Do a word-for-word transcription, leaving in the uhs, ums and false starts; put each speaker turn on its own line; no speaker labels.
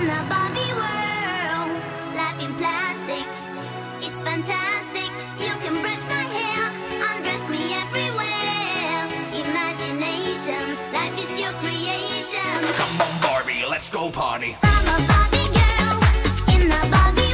a Barbie world, life in plastic, it's fantastic. You can brush my hair, undress me everywhere. Imagination, life is your creation.
Come on, Barbie, let's go party.
I'm a Barbie girl in the Barbie